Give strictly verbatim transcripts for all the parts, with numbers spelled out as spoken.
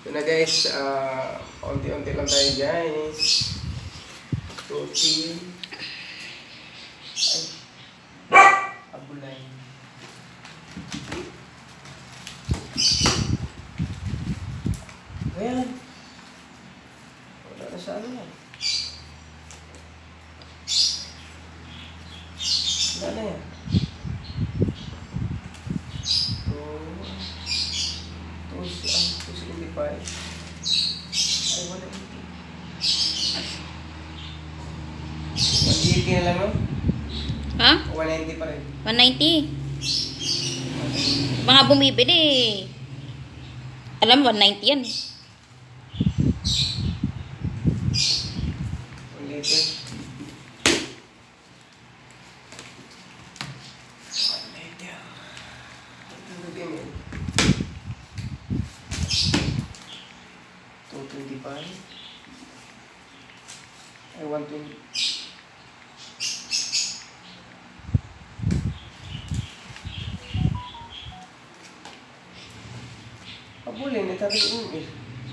Ito na guys, uh, unti-unti lang tayo guys. Tuti. Ay. Abulay. Ayan. Wala na sa ano yan. Wala na yan. Ay, wala ito. one eighty na lang, no? Ha? one ninety pa rin. one ninety. Mga bumibili. Alam, one ninety yan. one liter. one liter. Ito na din yan. two twenty-five. Ay, one twenty. Pabulin, itabi yung eh.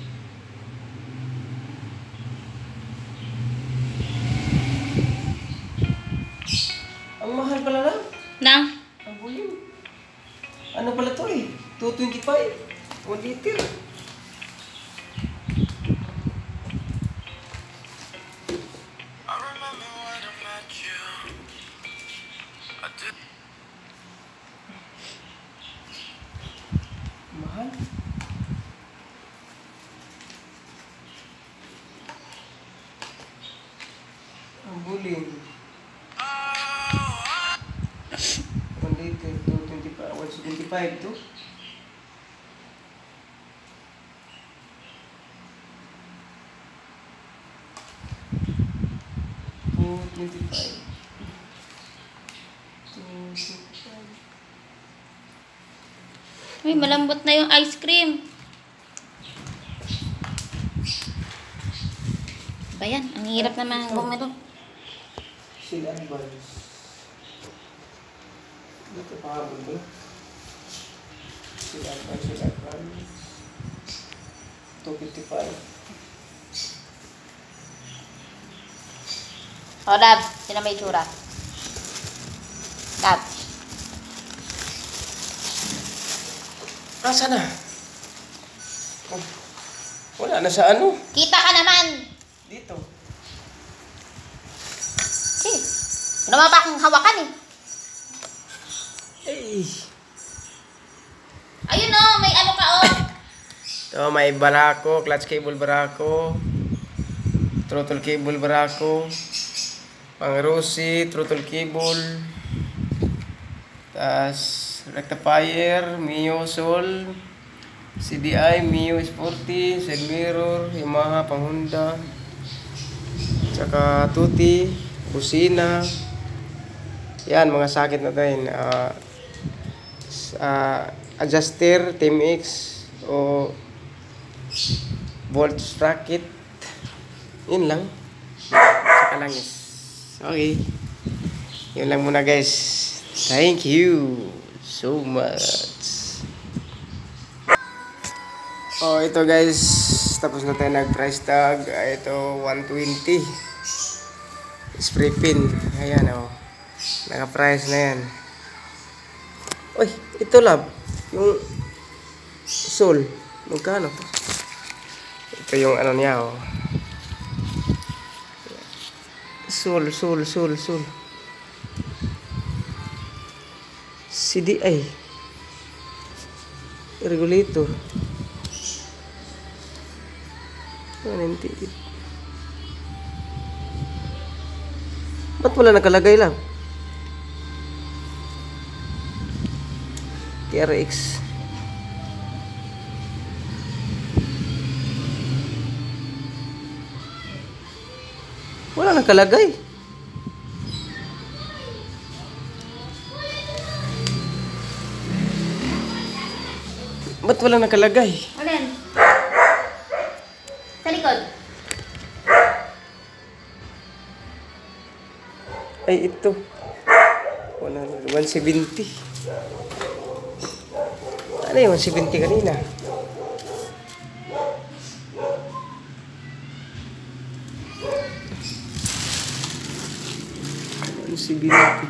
Ang mahal pala lang. Na? Pabulin. Ano pala to eh? two twenty-five. one liter. Mahal. Ang bulin. one liter, two twenty-five, one seventy-five to. two twenty-five. two twenty-five. Uy, malambot na yung ice cream. Bayan, ang hirap naman bumito. Sila advance. Dito pa habol ba? Sila advance, sila advance. two fifty-five. O, Dab, sino may tsura? Dab. Nasaan na? Oh, wala na sa ano? Kita ka naman! Dito. Sige. Ano naman ba akong hawakan eh? Hey. Ayun o, may ano ka o. Ito, may barako, clutch cable barako, throttle cable barako, pang Rossi, throttle cable, tas rectifier, Mio Sol, C D I, Mio Sporty, side mirror, Yamaha, pang Honda, tsaka tuti, busina. Yan, mga sakit natin. Uh, uh, adjuster, T M X, o volt sprocket. Yun lang. Saka langis. Okay. Yun lang muna guys. Thank you so much. Oh, ito guys. Tapos na tayo nag-price tag. Ito, one twenty. Spray pin. Ayan oh. Naka-price na yan. Uy, ito lab. Yung Sol. Magkano to? Ito yung ano niya oh. Sol, Sol, Sol, Sol. C D I. Regulator. Nanti. Ba't wala nakalagay lang? T R X. Wala nakalagay. Ba't wala nakalagay? Alin? Sa likod. Ay, ito. one seventy. Ano yung one seventy kanina? seventy.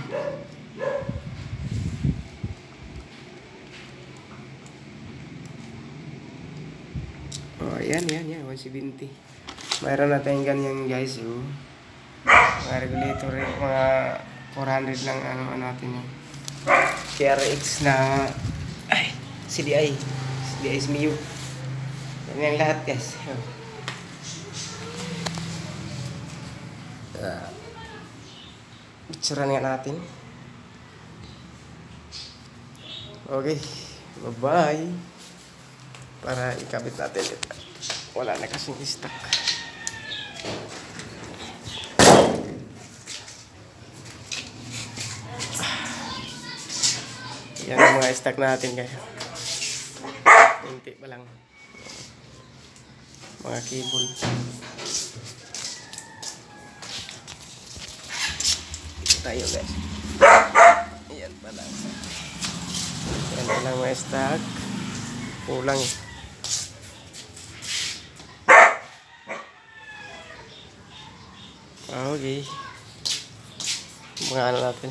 Oh, yan, yan, yan. one seventy. Mayroon natin ganyan guys, oh. Mga regulator, eh, mga four hundred lang ano, ano natin yung K R X na ay, C D I. C D I S M I U. Yan yung lahat guys. Oh. Uh, Picturean nga natin. Okay. Bye-bye. Para ikabit natin ito. Wala na kasing stock. Yan ang mga stock natin guys. Kunti pa lang. Mga cable. Ito tayo guys. Yan pa lang. Yan pa lang mga stock. Kulang. Okay. Mga ano natin.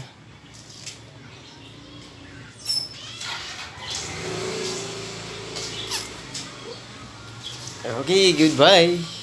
Okay, goodbye.